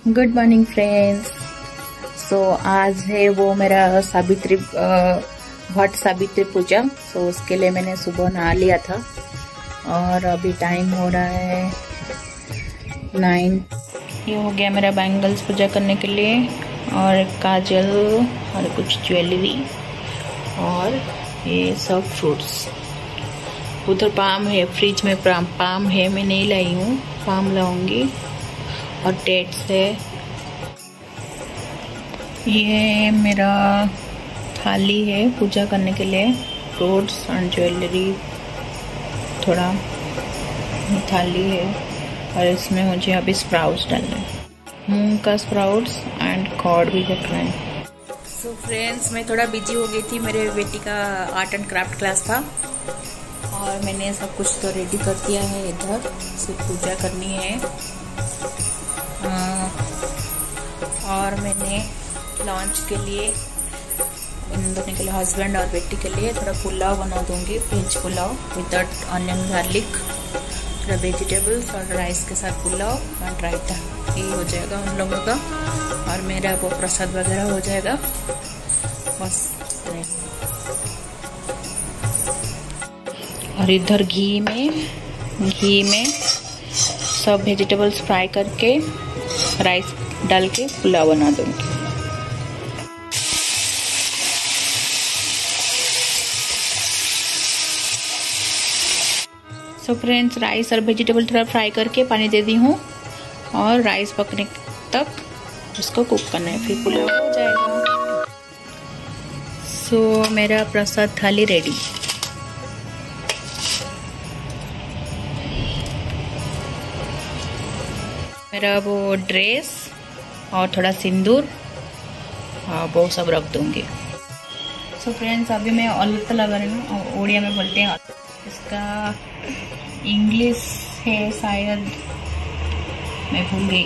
Good morning friends. सो आज है वो मेरा सावित्री भट्ट सावित्री पूजा। सो उसके लिए मैंने सुबह नहा लिया था और अभी टाइम हो रहा है 9। ये हो गया मेरा बैंगल्स पूजा करने के लिए और काजल और कुछ ज्वेलरी और ये सब फ्रूट्स। उधर पाम है, फ्रिज में पाम है, मैं नहीं लाई हूँ, पाम लाऊंगी। और डेट्स है। ये मेरा थाली है पूजा करने के लिए, फ्रूट्स एंड ज्वेलरी, थोड़ा थाली है और इसमें मुझे अभी स्प्राउट्स डालना है, मूंग का स्प्राउट्स एंड कॉर्ड भी रखना है। सो फ्रेंड्स, मैं थोड़ा बिजी हो गई थी, मेरे बेटी का आर्ट एंड क्राफ्ट क्लास था और मैंने सब कुछ तो रेडी कर दिया है। इधर सिर्फ पूजा करनी है। और मैंने लंच के लिए इन दोनों के लिए, हस्बैंड और बेटी के लिए, थोड़ा पुलाव बना दूंगी, veg pulao without onion garlic, थोड़ा वेजिटेबल्स और राइस के साथ पुलाव और रायता। ये हो जाएगा उन लोगों का और मेरा वो प्रसाद वगैरह हो जाएगा बस। और इधर घी में सब वेजिटेबल्स फ्राई करके राइस डाल के पुलाव बना दूंगी। सो फ्रेंड्स, राइस और वेजिटेबल थोड़ा फ्राई करके पानी दे दी हूँ और राइस पकने तक उसको कुक करना है, फिर पुलाव हो जाएगा। सो मेरा प्रसाद थाली रेडी। मेरा वो ड्रेस और थोड़ा सिंदूर वो सब रख दूंगी। सो फ्रेंड्स, अभी मैं अलता लगा रही हूँ, उड़िया में बोलते हैं, इसका इंग्लिश है शायद, मैं भूल गई।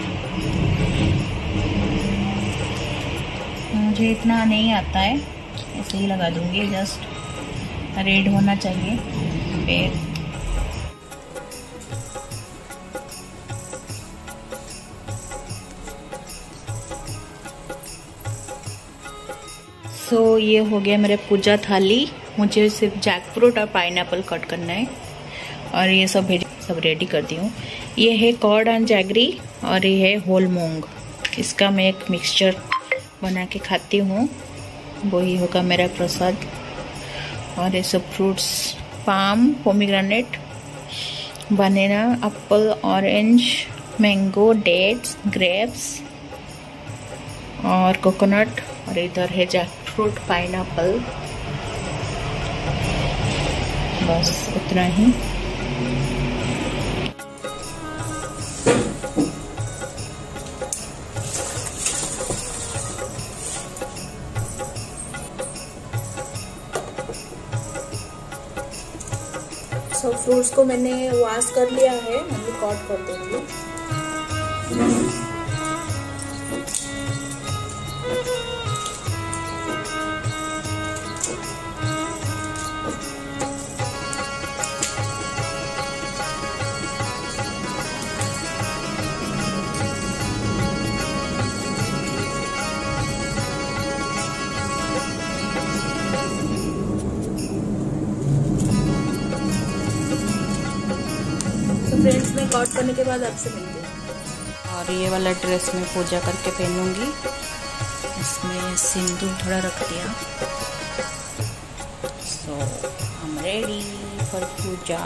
मुझे इतना नहीं आता है, ऐसे ही लगा दूंगी, जस्ट रेड होना चाहिए फिर। सो ये हो गया मेरे पूजा थाली। मुझे सिर्फ जैकफ्रूट और पाइनएप्पल कट करना है और ये सब रेडी कर दी हूँ। ये है कॉर्ड एंड जैगरी और ये है होल मूंग। इसका मैं एक मिक्सचर बना के खाती हूँ, वही होगा मेरा प्रसाद। और ये सब fruits, palm, pomegranate, banana, apple, orange, mango, dates, grapes और कोकोनट। और इधर है जैकफ्रूट, पाइनएप्पल, बस उतना ही। सो फ्रूट्स को मैंने वॉश कर लिया है, मैं कट कर दूंगी। फ्रेंड्स, मैं कट करने के बाद आपसे मिलती हूँ। और ये वाला ड्रेस मैं पूजा करके पहनूंगी, इसमें सिंदूर थोड़ा रख दिया। So I am ready for puja.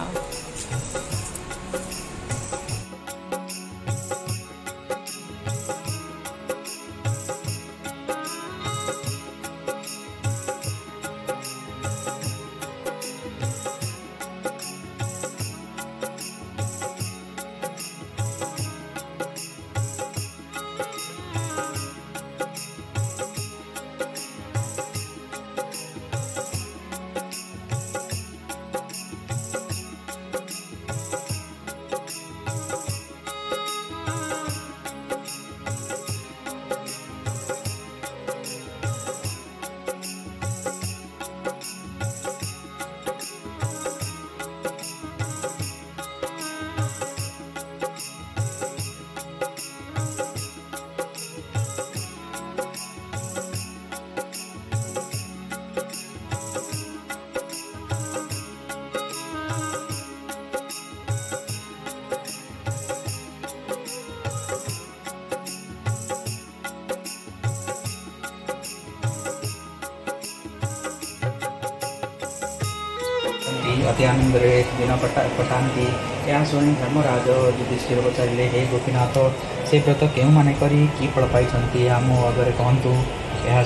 अति आनंद दिन कटाती। यह शुणी धर्मराज युधिष्ठिर पचारे हे गोपीनाथ से व्रत क्यों माने करी कि फल पाई आम आगे कहतु। यह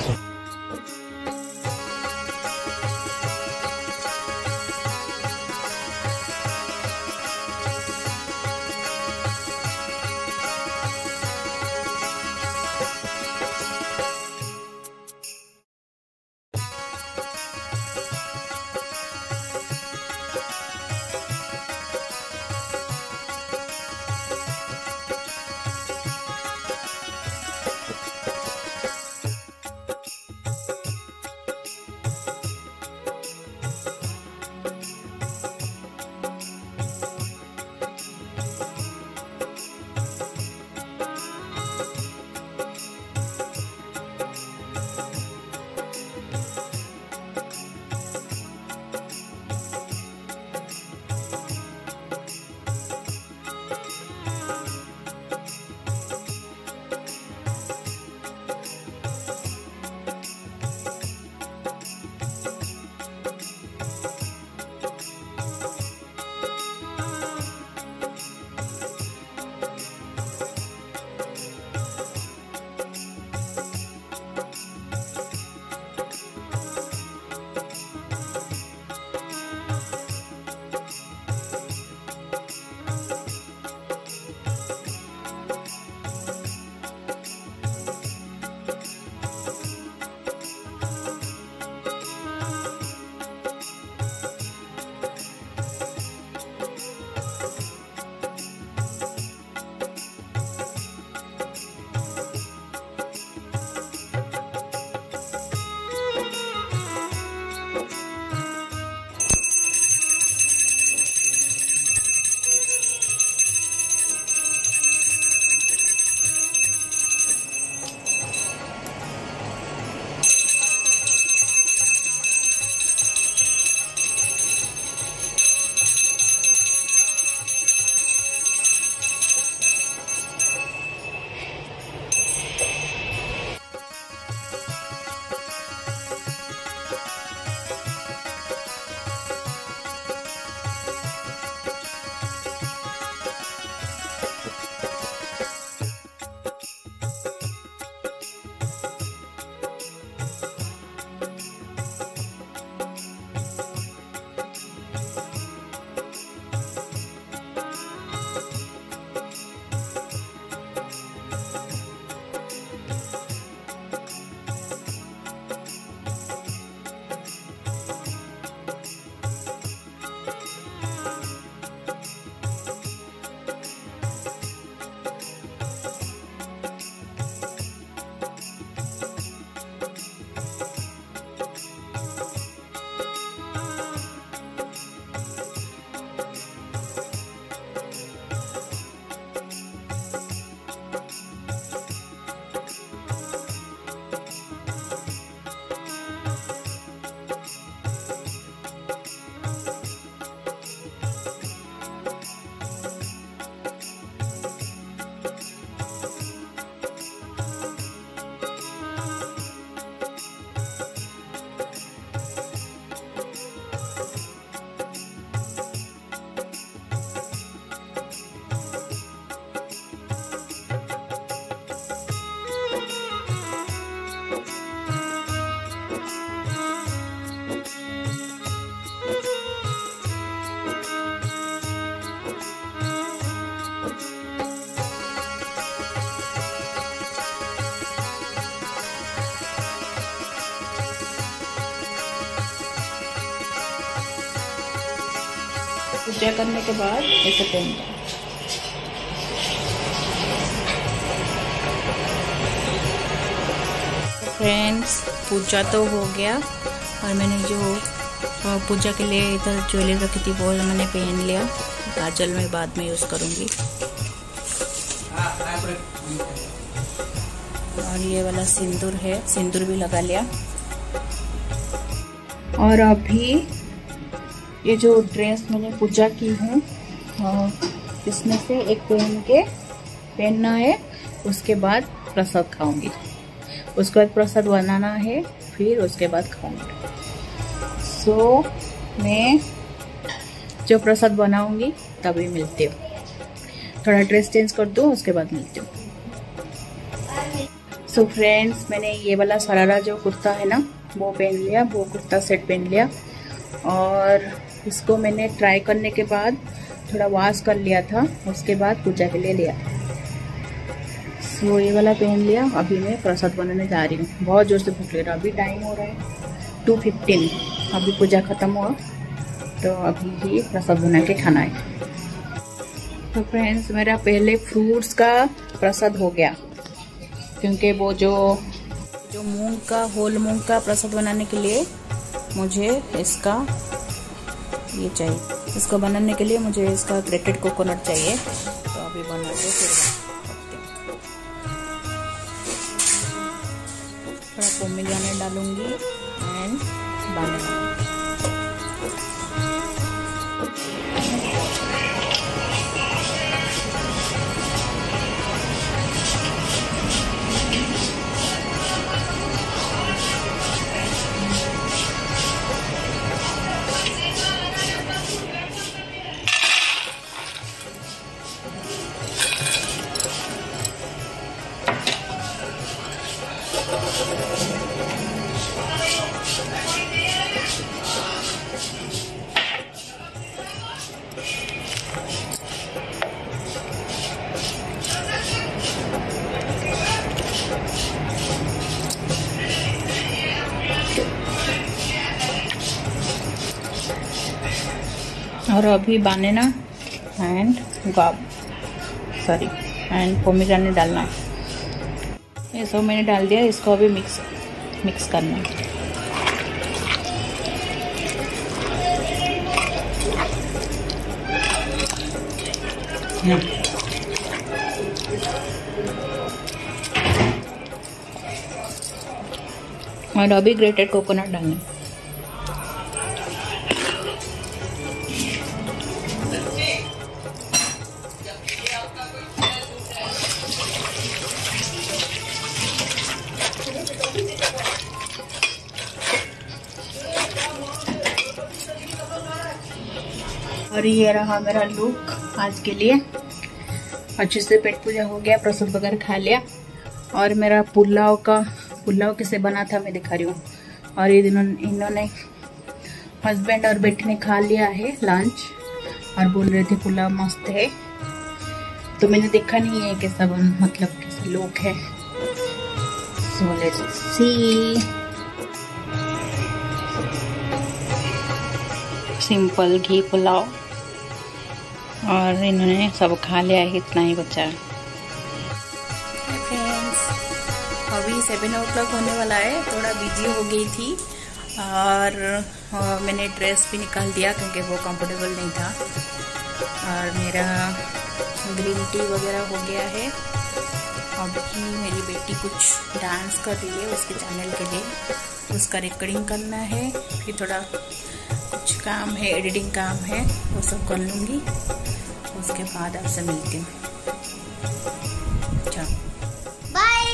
पूजा करने के बाद ऐसे पहनता है। फ्रेंड्स, पूजा तो हो गया और मैंने जो पूजा के लिए इधर ज्वेलरी रखी थी वो मैंने पहन लिया। काजल में बाद में यूज़ करूँगी। और ये वाला सिंदूर है, सिंदूर भी लगा लिया। और अभी ये जो ड्रेस मैंने पूजा की हूँ इसमें से एक पहनना है। उसके बाद प्रसाद खाऊंगी, उसके बाद प्रसाद बनाना है, फिर उसके बाद खाऊंगी। सो मैं जो प्रसाद बनाऊंगी तभी मिलती हूँ। थोड़ा ड्रेस चेंज कर दूँ, उसके बाद मिलती हूँ। सो फ्रेंड्स, मैंने ये वाला शरारा जो कुर्ता है ना वो पहन लिया, वो कुर्ता सेट पहन लिया और इसको मैंने ट्राई करने के बाद थोड़ा वॉश कर लिया था, उसके बाद पूजा के लिए लिया। सो ये वाला पहन लिया। अभी मैं प्रसाद बनाने जा रही हूँ। बहुत जोर से भूख लग रहा है। अभी टाइम हो रहा है 2:15। अभी पूजा खत्म हुआ तो अभी ही प्रसाद बना के खाना है। तो फ्रेंड्स, मेरा पहले फ्रूट्स का प्रसाद हो गया, क्योंकि वो जो मूंग का, होल मूंग का प्रसाद बनाने के लिए मुझे इसका ये चाहिए। इसको बनाने के लिए मुझे इसका ग्रेटेड कोकोनट चाहिए। तो अभी बना के फिर थोड़ा पोमेग्रेनेट डालूंगी एंड बनाना। और अभी बनाना एंड एंड पोमेग्रेनेट डालना है। ये सब मैंने डाल दिया। इसको अभी मिक्स करना है। और अभी ग्रेटेड कोकोनट डालना है। और ये रहा मेरा लुक आज के लिए। अच्छे से पेट पूजा हो गया, प्रसाद वगैरह खा लिया। और मेरा पुलाव कैसे बना था मैं दिखा रही हूँ। और ये इन्होंने हस्बैंड और बेटी ने खा लिया है लंच और बोल रहे थे पुलाव मस्त है। तो मैंने देखा नहीं है कैसा मतलब कैसे लोग है। So let's see. सिंपल घी पुलाव और इन्होंने सब खा लिया है, इतना ही बचा है। फ्रेंड्स, अभी 7 o'clock होने वाला है। थोड़ा बिजी हो गई थी और मैंने ड्रेस भी निकाल दिया क्योंकि वो कंफर्टेबल नहीं था। और मेरा ग्रीन टी वगैरह हो गया है। अभी मेरी बेटी कुछ डांस कर रही है उसके चैनल के लिए, उसका रिकॉर्डिंग करना है। फिर थोड़ा कुछ काम है, एडिटिंग काम है, वो सब कर लूँगी। उसके बाद आपसे मिलती हूँ। बाय।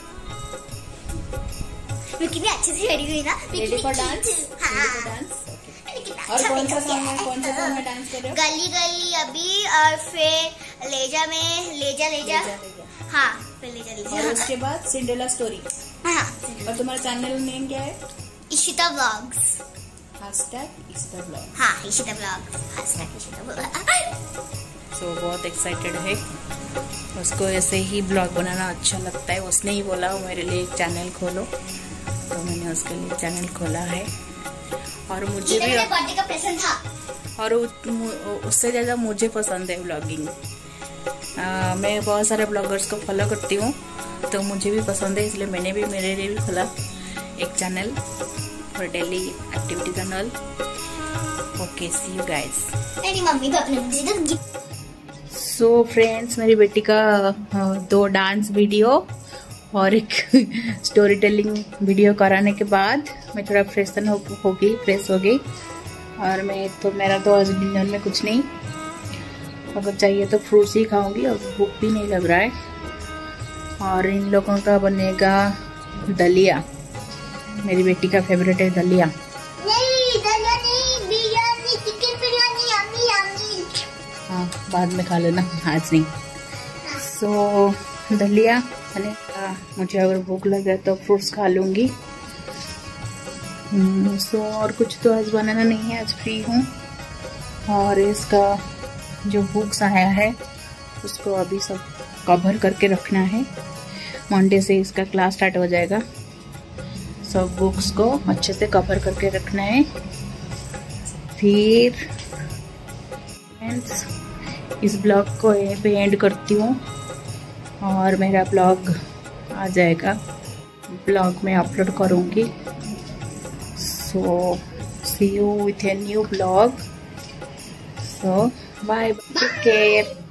विकी भी अच्छे से रेडी हुई ना? Ready for dance? हाँ। और कौन सा सॉन्ग में डांस कर रहे हो? गली गली अभी, और फिर लेजा में लेजा। हाँ, फिर लेजा। और उसके बाद सिंड्रेला स्टोरी। हाँ। और तुम्हारा चैनल नेम क्या है? इशिता व्लॉग्स। #इशिता व्लॉग। हाँ, Ishita vlogs. #Ishita vlog. So बहुत एक्साइटेड है। उसको ऐसे ही ब्लॉग बनाना अच्छा लगता है। उसने ही बोला मेरे लिए एक चैनल खोलो, तो मैंने उसके लिए चैनल खोला है। और मुझे भी बर्थडे का प्रेजेंट था। और उससे ज़्यादा मुझे पसंद है व्लॉगिंग। मैं बहुत सारे ब्लॉगर्स को फॉलो करती हूँ, तो मुझे भी पसंद है, इसलिए मैंने भी मेरे लिए भी खोला एक channel for daily activities and all. Okay, see you guys. मेरी मम्मी तो अपने सो फ्रेंड्स, मेरी बेटी का 2 डांस वीडियो और एक स्टोरी टेलिंग वीडियो कराने के बाद मैं थोड़ा फ्रेश हो गई। और मेरा तो आज डिनर में कुछ नहीं, अगर चाहिए तो फ्रूट्स ही खाऊंगी और भूख भी नहीं लग रहा है। और इन लोगों का बनेगा दलिया। मेरी बेटी का फेवरेट है दलिया। नहीं, दलिया नहीं, बिरयानी, चिकन बिरयानी। बाद में खा लेना, आज नहीं। सो दलिया मैंने मुझे अगर भूख लगे तो फ्रूट्स खा लूँगी। सो और कुछ तो आज बनाना नहीं है, आज फ्री हूँ। और इसका जो बुक्स आया है उसको अभी सब कवर करके रखना है, मंडे से इसका क्लास स्टार्ट हो जाएगा। सब बुक्स को अच्छे से कवर करके रखना है। फिर फ्रेंड्स इस ब्लॉग को यहीं पे एंड करती हूँ और मेरा ब्लॉग आ जाएगा, ब्लॉग में अपलोड करूँगी। So see you with a new blog. So bye, take care.